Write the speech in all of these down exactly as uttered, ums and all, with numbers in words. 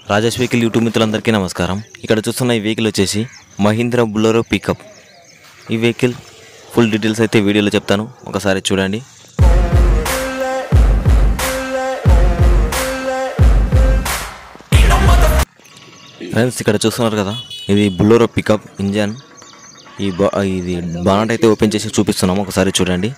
Rajesh vehicle YouTube మిత్రులందరికీ నమస్కారం. ఇక్కడ చూస్తున్న ఈ వెహికల్ వచ్చేసి మహీంద్రా బొలెరో పికప్. ఈ వెహికల్ ఫుల్ డీటెయిల్స్ అయితే వీడియోలో చెప్తాను, ఒకసారి చూడండి. ఫ్రెండ్స్ ఇక్కడ చూస్తున్నారు కదా, ఇది బొలెరో పికప్ ఇంజన్. ఈ బా ఇది బానట్ అయితే ఓపెన్ చేసి చూపిస్తున్నాము, ఒకసారి చూడండి.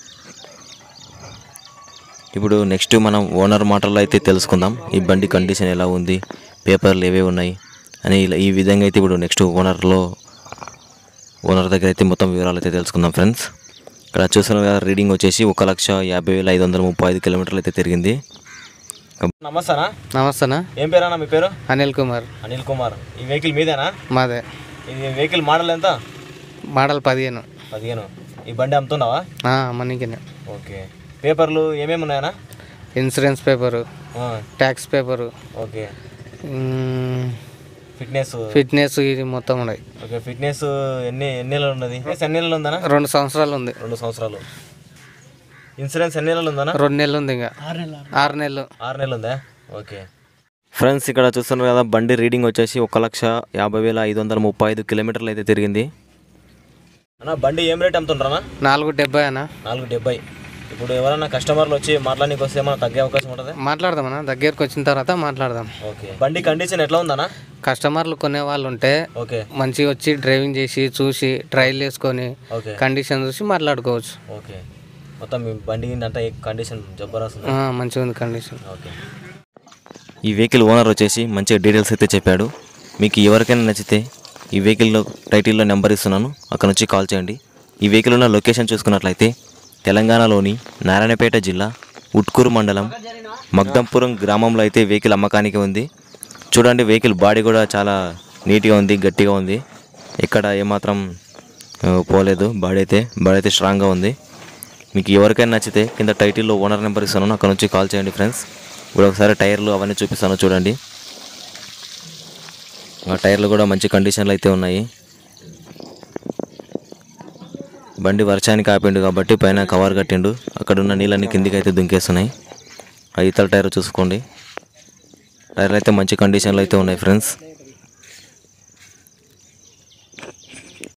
ఇప్పుడు నెక్స్ట్ మనం ఓనర్ మాటల్లో అయితే తెలుసుకుందాం. ఈ బండి కండిషన్ ఎలా ఉంది, పేపర్లు ఏవే ఉన్నాయి అని ఇలా ఈ విధంగా అయితే ఇప్పుడు నెక్స్ట్ ఓనర్లో ఓనర్ దగ్గర అయితే మొత్తం వివరాలు అయితే తెలుసుకుందాం. ఫ్రెండ్స్ ఇక్కడ చూస్తున్న రీడింగ్ వచ్చేసి ఒక లక్ష యాభై వేల ఐదు వందల ముప్పై ఐదు కిలోమీటర్లు అయితే తిరిగింది. నమస్తేనా. నమస్తేనా. ఏం పేరేనా మీ పేరు? అనిల్ కుమార్. అనిల్ కుమార్. ఈ వెహికల్ మీదేనా? మాదే. ఈ వెహికల్ మోడల్ ఎంత? మోడల్ పదిహేను. పదిహేను. ఈ బండి అమ్ముతున్నావా? మనకినే. ఓకే. పేపర్లు ఏమేమి ఉన్నాయనా? Insurance paper, tax paper, okay, fitness fitness ఇది మొత్తం ఉన్నాయి. ఓకే. ఫిట్నెస్ ఎన్ని ఎన్ని నెలలు ఉన్నది? ఎన్ని నెలలు ఉందనా? రెండు సంవత్సరాలు ఉంది. రెండు సంవత్సరాలు. ఇన్సూరెన్స్ ఎన్ని నెలలు ఉందనా? రెండు నెలలు ఉంది. ఇంకా ఆరు నెలలు ఆరు నెలలు ఉందా? ఓకే. ఫ్రెండ్స్ ఇక్కడ చూస్తున్నారు కదా, బండి రీడింగ్ వచ్చేసి ఒక లక్ష యాభై వేల ఐదు వందల ముప్పై ఐదు కిలోమీటర్లు అయితే తిరిగింది. అన్న బండి ఏం రేట్ అమ్ముతుంటారా? నాలుగు డెబ్బై అన్న. నాలుగు డెబ్బై. ఇప్పుడు ఎవరైనా కస్టమర్లు వచ్చి మాట్లాడానికి వస్తే ఏమైనా తగ్గే అవకాశం ఉంటుంది? మాట్లాడదామన్నా, దగ్గరకు వచ్చిన తర్వాత మాట్లాడదాం. ఓకే. బండి కండిషన్ ఎట్లా ఉందన్నా? కస్టమర్లు కొనే వాళ్ళు ఉంటే ఓకే మంచిగా వచ్చి డ్రైవింగ్ చేసి చూసి ట్రయల్ చేసుకొని ఓకే కండిషన్ చూసి మాట్లాడుకోవచ్చు. ఓకే. మొత్తం మీ బండి అంతా కండిషన్ జబర్దస్త్ మంచిగా ఉంది కండిషన్. ఓకే. ఈ వెహికల్ ఓనర్ వచ్చేసి మంచిగా డీటెయిల్స్ అయితే చెప్పాడు. మీకు ఎవరికైనా నచ్చితే ఈ వెహికల్లో టైటిల్లో నెంబర్ ఇస్తున్నాను, అక్కడ నుంచి కాల్ చేయండి. ఈ వెహికల్ ఉన్న లొకేషన్ చూసుకున్నట్లయితే తెలంగాణలోని నారాయణపేట జిల్లా ఉట్కూరు మండలం మగ్దంపురం గ్రామంలో అయితే వెహికల్ అమ్మకానికి ఉంది. చూడండి, వెహికల్ బాడీ కూడా చాలా నీట్గా ఉంది, గట్టిగా ఉంది, ఎక్కడ ఏమాత్రం పోలేదు. బాడీ అయితే బాడీ అయితే స్ట్రాంగ్గా ఉంది. మీకు ఎవరికైనా నచ్చితే కింద టైటిల్లో ఓనర్ నెంబర్ ఇస్తున్నాను, అక్కడ నుంచి కాల్ చేయండి. ఫ్రెండ్స్ ఇప్పుడు ఒకసారి టైర్లు అవన్నీ చూపిస్తాను, చూడండి. ఆ టైర్లు కూడా మంచి కండిషన్లో అయితే ఉన్నాయి. బండి వర్షానికి ఆపిండు కాబట్టి పైన కవర్ కట్టిండు, అక్కడ ఉన్న నీళ్ళన్నీ కిందికి అయితే దుంకేస్తున్నాయి. ఆ ఇతర టైర్ చూసుకోండి, టైర్లు అయితే మంచి కండిషన్లో అయితే ఉన్నాయి. ఫ్రెండ్స్